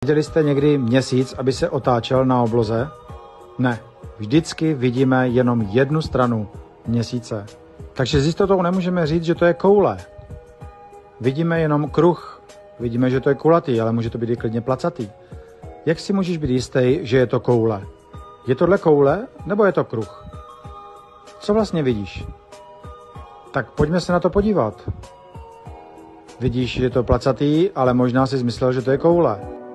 Viděli jste někdy měsíc, aby se otáčel na obloze? Ne. Vždycky vidíme jenom jednu stranu měsíce. Takže s jistotou nemůžeme říct, že to je koule. Vidíme jenom kruh. Vidíme, že to je kulatý, ale může to být i klidně placatý. Jak si můžeš být jistý, že je to koule? Je tohle koule, nebo je to kruh? Co vlastně vidíš? Tak pojďme se na to podívat. Vidíš, že je to placatý, ale možná si myslel, že to je koule.